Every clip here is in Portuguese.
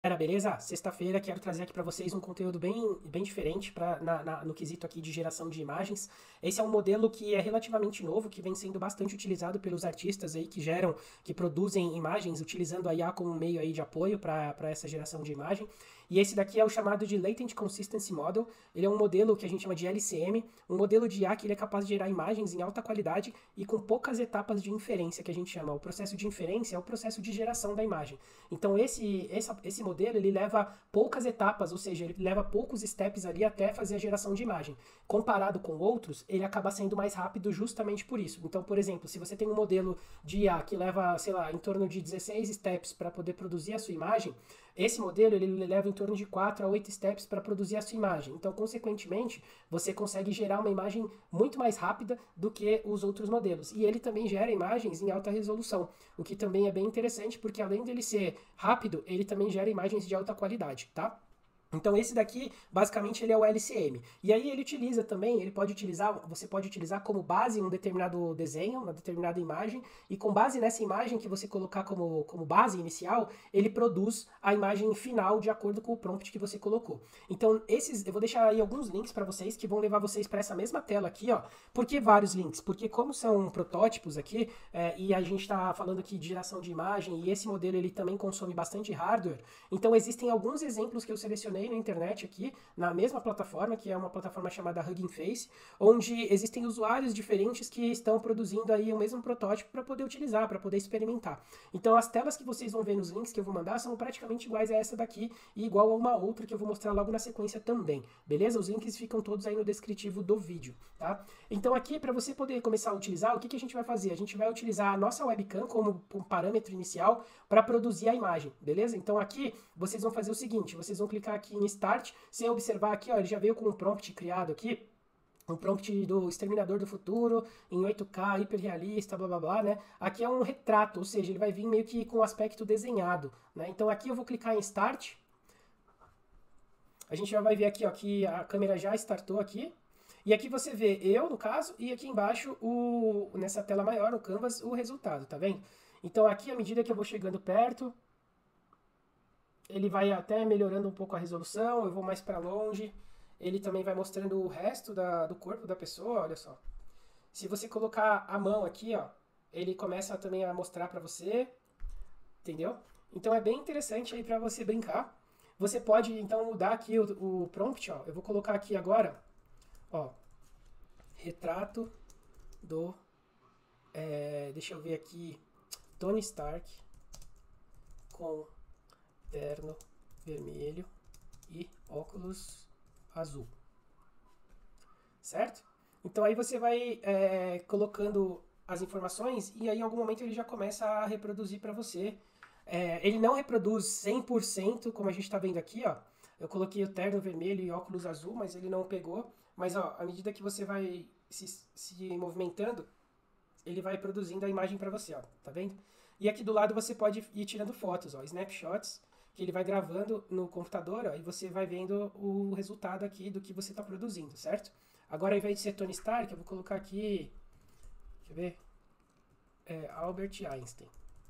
Beleza? Sexta-feira quero trazer aqui para vocês um conteúdo bem diferente no quesito aqui de geração de imagens. Esse é um modelo que é relativamente novo, que vem sendo bastante utilizado pelos artistas aí que produzem imagens, utilizando a IA como meio aí de apoio para essa geração de imagem. E esse daqui é o chamado de Latent Consistency Model. Ele é um modelo que a gente chama de LCM, um modelo de IA que ele é capaz de gerar imagens em alta qualidade e com poucas etapas de inferência, que a gente chama. O processo de inferência é o processo de geração da imagem. Então esse modelo ele leva poucas etapas, ou seja, ele leva poucos steps ali até fazer a geração de imagem. Comparado com outros, ele acaba sendo mais rápido justamente por isso. Então, por exemplo, se você tem um modelo de IA que leva, sei lá, em torno de 16 steps para poder produzir a sua imagem, esse modelo ele leva em torno de 4 a 8 steps para produzir a sua imagem. Então, consequentemente, você consegue gerar uma imagem muito mais rápida do que os outros modelos. E ele também gera imagens em alta resolução, o que também é bem interessante, porque além dele ser rápido, ele também gera imagens de alta qualidade, tá? Então esse daqui, basicamente, ele é o LCM. E aí ele utiliza também, você pode utilizar como base um determinado desenho, uma determinada imagem, e com base nessa imagem que você colocar como base inicial, ele produz a imagem final de acordo com o prompt que você colocou. Então eu vou deixar aí alguns links para vocês que vão levar vocês para essa mesma tela aqui, ó. Por que vários links? Porque como são protótipos aqui, e a gente está falando aqui de geração de imagem, e esse modelo ele também consome bastante hardware, então existem alguns exemplos que eu selecionei na internet aqui, na mesma plataforma, que é uma plataforma chamada Hugging Face, onde existem usuários diferentes que estão produzindo aí o mesmo protótipo para poder utilizar, para poder experimentar. Então as telas que vocês vão ver nos links que eu vou mandar são praticamente iguais a essa daqui e igual a uma outra que eu vou mostrar logo na sequência também, beleza? Os links ficam todos aí no descritivo do vídeo, tá? Então aqui, para você poder começar a utilizar, o que a gente vai fazer? A gente vai utilizar a nossa webcam como um parâmetro inicial para produzir a imagem, beleza? Então aqui vocês vão fazer o seguinte, vocês vão clicar aqui em Start, sem observar aqui, ó, ele já veio com um prompt criado aqui, um prompt do Exterminador do Futuro, em 8K, hiperrealista, blá blá blá, né? Aqui é um retrato, ou seja, ele vai vir meio que com um aspecto desenhado, né? Então aqui eu vou clicar em Start, a gente já vai ver aqui, ó, que a câmera já startou aqui, e aqui você vê eu, no caso, e aqui embaixo, nessa tela maior, no Canvas, o resultado, tá vendo? Então aqui, à medida que eu vou chegando perto, ele vai até melhorando um pouco a resolução, eu vou mais para longe, ele também vai mostrando o resto do corpo da pessoa, olha só. Se você colocar a mão aqui, ó, ele começa também a mostrar para você, entendeu? Então é bem interessante aí para você brincar. Você pode então mudar aqui o prompt, ó. Eu vou colocar aqui agora, ó, retrato do, deixa eu ver aqui, Tony Stark com terno vermelho e óculos azul, certo? Então aí você vai colocando as informações e aí em algum momento ele já começa a reproduzir para você. Ele não reproduz 100% como a gente está vendo aqui, ó. Eu coloquei o terno vermelho e óculos azul, mas ele não pegou. Mas ó, à medida que você vai se movimentando, ele vai produzindo a imagem para você, ó. Tá vendo? E aqui do lado você pode ir tirando fotos, ó, snapshots, que ele vai gravando no computador, ó, e você vai vendo o resultado aqui do que você está produzindo, certo? Agora, ao invés de ser Tony Stark, eu vou colocar aqui, deixa eu ver, Albert Einstein.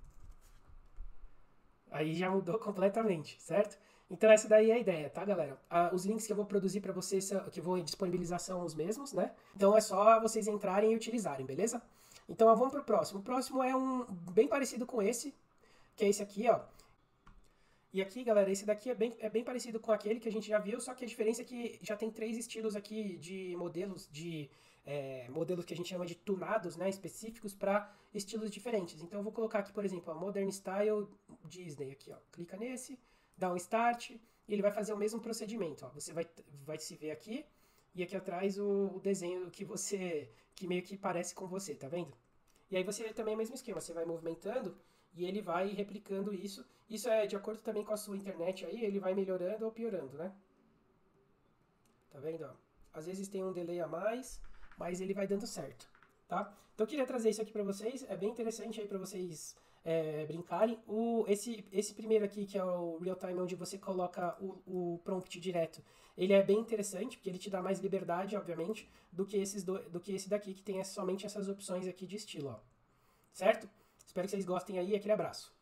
Aí já mudou completamente, certo? Então essa daí é a ideia, tá, galera? Os links que eu vou produzir para vocês, que eu vou disponibilizar são os mesmos, né? Então é só vocês entrarem e utilizarem, beleza? Então ó, vamos pro próximo. O próximo é um bem parecido com esse, que é esse aqui, ó. E aqui, galera, esse daqui é bem parecido com aquele que a gente já viu, só que a diferença é que já tem 3 estilos aqui de modelos que a gente chama de tunados, né, específicos para estilos diferentes. Então eu vou colocar aqui, por exemplo, a Modern Style Disney aqui, ó. Clica nesse, dá um Start e ele vai fazer o mesmo procedimento, ó. Você vai se ver aqui e aqui atrás o desenho que meio que parece com você, tá vendo? E aí você também é o mesmo esquema, você vai movimentando e ele vai replicando isso. Isso é de acordo também com a sua internet aí, ele vai melhorando ou piorando, né? Tá vendo, ó? Às vezes tem um delay a mais, mas ele vai dando certo, tá? Então eu queria trazer isso aqui pra vocês, é bem interessante aí pra vocês brincarem. Esse primeiro aqui, que é o Real Time, onde você coloca o prompt direto, ele é bem interessante, porque ele te dá mais liberdade, obviamente, do que esse daqui, que tem somente essas opções aqui de estilo, ó. Certo? Espero que vocês gostem aí, aquele abraço.